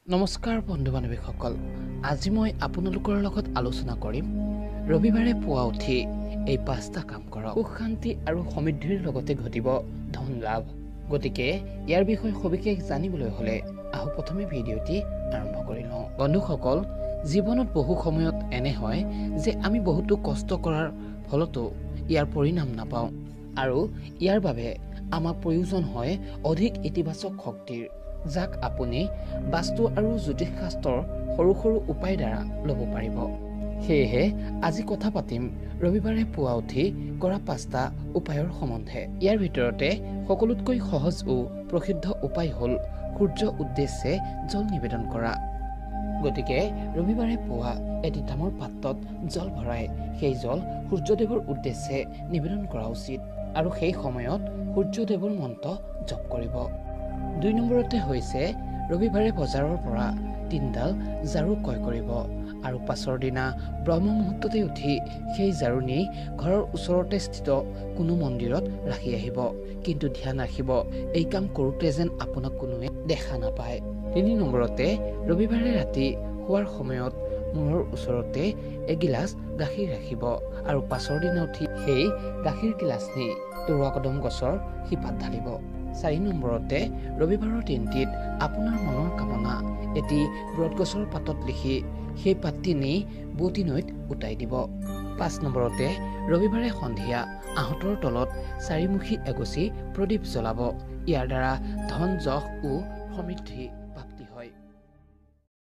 নমস্কাৰ বন্ধু বান্ধৱীসকল, আজি মই আপোনালোকৰ লগত আলোচনা কৰিম ৰবিবাৰে পুৱা উঠি এই 5টা কাম কৰক। সুখ শান্তি আৰু সমৃদ্ধিৰ লগতে ঘটিব ধন লাভ। গতিকে ইয়াৰ বিষয়ে সবিশেষ জানিবলৈ হ'লে আহক প্ৰথমে ভিডিঅ'টি আৰম্ভ কৰি লওঁ। বন্ধুসকল, জীৱনত বহু সময়ত এনে হয় যে আমি বহুতো কষ্ট কৰাৰ ফলতো ইয়াৰ পৰিণাম নাপাওঁ আৰু ইয়াৰ বাবে আমাক প্ৰয়োজন হয় অধিক ইতিবাচক শক্তিৰ, যাক আপুনি বাস্তু আৰু জ্যোতিষ শাস্ত্ৰৰ সৰু সৰু উপায় দ্বাৰা ল'ব পাৰিব। সেয়েহে আজি কথা পাতিম ৰবিবাৰে পুৱা উঠি কৰা 5টা উপায়ৰ সম্বন্ধে। ইয়াৰ ভিতৰতে সকলোতকৈ সহজ ও প্ৰসিদ্ধ উপায় হ'ল সূৰ্য উদ্দেশ্যে জল নিবেদন কৰা। গতিকে ৰবিবাৰে পুৱা এটি তামৰ পাত্ৰত জল ভৰাই সেই জল সূৰ্যদেৱৰ উদ্দেশ্যে নিবেদন কৰা উচিত আৰু সেই সময়ত সূৰ্যদেৱৰ মন্ত্ৰ জপ কৰিব। 2 নম্বৰতে হৈছে ৰবিবাৰে বজাৰৰ পৰা 3ডাল ঝাৰু ক্ৰয় কৰিব আৰু পাছৰ দিনা ব্ৰহ্ম মুহূৰ্ততে উঠি সেই ঝাৰু নি ঘৰৰ ওচৰতে স্থিত কোনো মন্দিৰত ৰাখি আহিব। কিন্তু ধ্যান ৰাখিব, এই কাম কৰোঁতে যেন আপোনাক কোনোৱে দেখা নাপায়। 3 নম্বৰতে ৰবিবাৰে ৰাতি শোৱাৰ সময়ত মূৰৰ ওচৰতে এগিলাচ গাখীৰ ৰাখিব আৰু পাছৰ দিনা উঠি সেই গাখীৰ গিলাচ নি তৰুৱা কদম গছৰ শিপাত ঢালিব। 4 নম্বৰতে ৰবিবাৰৰ দিনটিত আপোনাৰ মনৰ কামনা এটি বটগছৰ পাতত লিখি সেই পাতটি নি বুৱতী নৈত উটাই দিব। 5 নম্বৰতে ৰবিবাৰে সন্ধিয়া আহঁতৰ তলত 4মুখী এগছি প্ৰদীপ জ্বলাব। ইয়াৰ দ্বাৰা ধন যশ ও সমৃদ্ধি